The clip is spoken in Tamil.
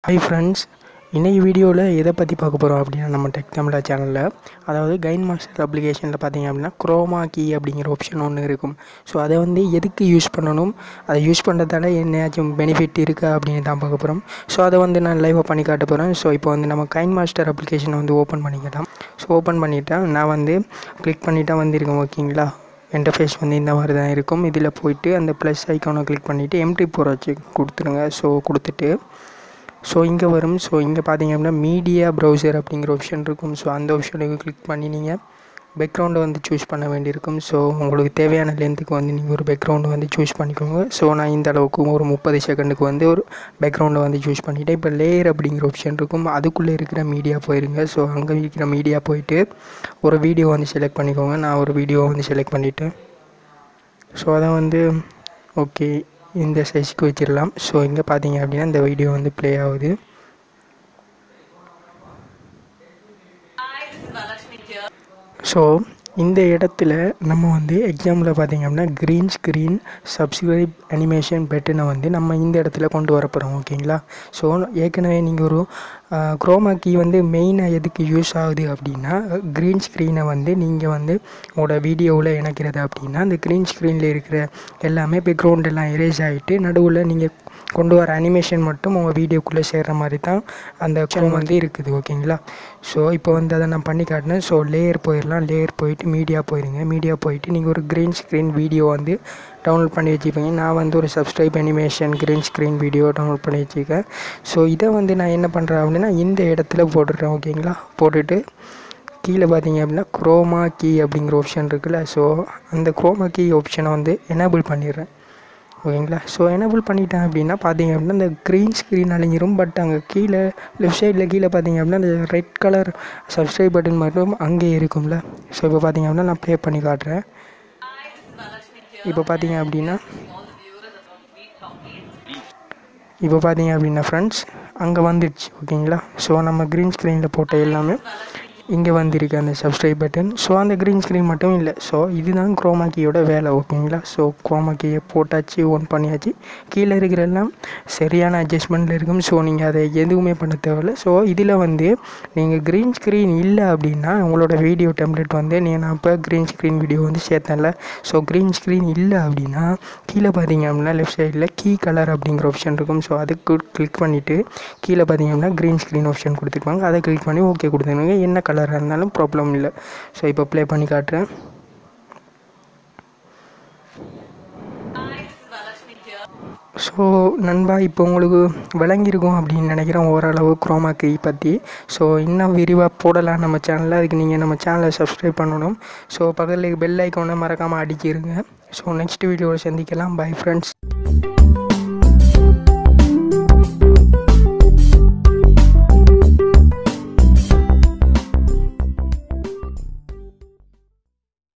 ஹாய் ஃப்ரெண்ட்ஸ், இன்றைக்கி வீடியோவில் எதை பற்றி பார்க்க போகிறோம் அப்படின்னா நம்ம டெக் தமிழா சேனலில் அதாவது கைன் மாஸ்டர் அப்ளிகேஷனில் பார்த்தீங்க அப்படின்னா குரோமா கீ அப்படிங்கிற ஆப்ஷன் ஒன்று இருக்கும். ஸோ அதை எதுக்கு யூஸ் பண்ணணும், அதை யூஸ் பண்ணுறதால என்னையாச்சும் பெனிஃபிட் இருக்கா அப்படின்னு தான் பார்க்க போகிறோம். ஸோ அதை நான் லைவாக பண்ணி காட்ட போகிறேன். ஸோ இப்போ நம்ம கைன் மாஸ்டர் அப்ளிகேஷனை ஓப்பன் பண்ணிக்கலாம். ஸோ ஓப்பன் பண்ணிவிட்டேன், நான் கிளிக் பண்ணிட்டா வந்திருக்கேன். ஓகேங்களா, இன்டர்ஃபேஸ் இந்த மாதிரி தான் இருக்கும். இதில் போயிட்டு அந்த ப்ளஸ் ஐக்கானை கிளிக் பண்ணிவிட்டு M3 வச்சு கொடுத்துருங்க. ஸோ கொடுத்துட்டு இங்கே வரும். ஸோ இங்கே பார்த்தீங்க அப்படின்னா மீடியா ப்ரௌசர் அப்படிங்கிற ஆப்ஷன் இருக்கும். ஸோ அந்த ஆப்ஷனுக்கு கிளிக் பண்ணி நீங்கள் பேக்ரவுண்டை சூஸ் பண்ண வேண்டியிருக்கும். ஸோ உங்களுக்கு தேவையான லென்த்துக்கு நீங்கள் ஒரு பேக்ரவுண்டை சூஸ் பண்ணிக்கோங்க. ஸோ நான் இந்த அளவுக்கு ஒரு 30 செகண்டுக்கு ஒரு பேக்ரவுண்டை சூஸ் பண்ணிவிட்டேன். இப்போ லேயர் அப்படிங்கிற ஆப்ஷன் இருக்கும், அதுக்குள்ளே இருக்கிற மீடியா போயிருங்க. ஸோ அங்கே இருக்கிற மீடியா போயிட்டு ஒரு வீடியோ செலக்ட் பண்ணிக்கோங்க. நான் ஒரு வீடியோ செலக்ட் பண்ணிவிட்டேன். ஸோ அதை ஓகே இந்த சைஸ்க்கு வச்சிடலாம். ஸோ இங்கே பார்த்தீங்க அப்படின்னா இந்த வீடியோ ப்ளே ஆகுது. ஸோ இந்த இடத்துல நம்ம எக்ஸாம்பிள் பார்த்தீங்க அப்படின்னா க்ரீன் ஸ்க்ரீன் சப்ஸ்கிரைப் அனிமேஷன் பட்டனை நம்ம இந்த இடத்துல கொண்டு வர போகிறோம். ஓகேங்களா, ஸோ ஏற்கனவே நீங்கள் ஒரு குரோமா கீ மெயினாக எதுக்கு யூஸ் ஆகுது அப்படின்னா க்ரீன் ஸ்க்ரீனை நீங்கள் உங்களோட வீடியோவில் இணைக்கிறது அப்படின்னா அந்த க்ரீன் ஸ்க்ரீனில் இருக்கிற எல்லாமே பேக்ரவுண்ட் எல்லாம் எரேஸ் ஆகிட்டு நடுவில் நீங்கள் கொண்டு வர அனிமேஷன் மட்டும் உங்கள் வீடியோக்குள்ளே சேர்கிற மாதிரி தான் அந்த குரோம் இருக்குது. ஓகேங்களா, ஸோ இப்போ அதை நான் பண்ணி காட்டினேன். ஸோ லேயர் போயிடலாம், லேயர் போயிட்டு மீடியா போயிடுங்க. மீடியா போயிட்டு நீங்கள் ஒரு க்ரீன் ஸ்க்ரீன் வீடியோ டவுன்லோட் பண்ணி வச்சுப்பீங்க. நான் ஒரு subscribe animation green screen video download பண்ணி வச்சுருக்கேன். ஸோ இதை நான் என்ன பண்ணுறேன் அப்படின்னா இந்த இடத்துல போட்டுடுறேன். ஓகேங்களா, போட்டுட்டு கீழே பார்த்தீங்க அப்படின்னா குரோமா கீ அப்படிங்கிற ஆப்ஷன் இருக்குல்ல, ஸோ அந்த குரோமா கீ ஆப்ஷனை எனேபிள் பண்ணிடுறேன். ஓகேங்களா, ஸோ எனேபிள் பண்ணிட்டேன் அப்படின்னா பார்த்தீங்க அப்படின்னா இந்த க்ரீன் ஸ்க்ரீன் அழிஞ்சிரும். பட் அங்கே கீழே லெஃப்ட் சைடில் கீழே பார்த்தீங்க அப்படின்னா அந்த ரெட் கலர் சப்ஸ்கிரைப் பட்டன் மட்டும் அங்கேயே இருக்கும்ல. ஸோ இப்போ பார்த்தீங்க அப்படின்னா நான் ப்ளே பண்ணி காட்டுறேன். இப்போ பார்த்தீங்க அப்படின்னா ஃப்ரெண்ட்ஸ் அங்கே வந்துடுச்சு. ஓகேங்களா, ஸோ நம்ம க்ரீன் ஸ்க்ரீனில் போட்ட எல்லாமே இங்கே வந்திருக்கு அந்த சப்ஸ்கிரைப் பட்டன். ஸோ அந்த க்ரீன் ஸ்க்ரீன் மட்டும் இல்லை, ஸோ இதுதான் குரோமா கீயோட வேலை. ஓகேங்களா, ஸோ குரோமா கீயை போட்டாச்சு, ஓன் பண்ணியாச்சு. கீழே இருக்கிற எல்லாம் சரியான அட்ஜஸ்ட்மெண்ட்டில் இருக்கும். ஸோ நீங்கள் அதை எதுவுமே பண்ண தேவையில்லை. ஸோ இதில் நீங்கள் க்ரீன் ஸ்க்ரீன் இல்லை அப்படின்னா உங்களோட வீடியோ டெம்ப்ளேட் நான் இப்போ க்ரீன் ஸ்க்ரீன் வீடியோ சேர்த்தேன்ல. ஸோ க்ரீன் ஸ்க்ரீன் இல்லை அப்படின்னா கீழே பார்த்தீங்க அப்படின்னா லெஃப்ட் சைடில் கீ கலர் அப்படிங்கிற ஆப்ஷன் இருக்கும். ஸோ அதுக்கு கிளிக் பண்ணிவிட்டு கீழே பார்த்தீங்க அப்படின்னா க்ரீன் ஸ்க்ரீன் ஆப்ஷன் கொடுத்துருப்பாங்க. அதை கிளிக் பண்ணி ஓகே கொடுத்துருங்க. என்ன கலர் இருந்தாலும் ப்ராப்ளம் இல்லை. ஸோ இப்போ ப்ளே பண்ணி காட்டுறேன். ஸோ நண்பா, இப்போ உங்களுக்கு விளங்கியிருக்கும் அப்படின்னு நினைக்கிறேன் ஓரளவு குரோமா கீ பற்றி. ஸோ இன்னும் விரிவாக போடலாம் நம்ம சேனலில். அதுக்கு நீங்கள் நம்ம சேனலை சப்ஸ்கிரைப் பண்ணணும். ஸோ பக்கத்தில் பெல் ஐக்கானை மறக்காமல் அடிக்கிருங்க. ஸோ நெக்ஸ்ட் வீடியோவில் சந்திக்கலாம். Bye friends.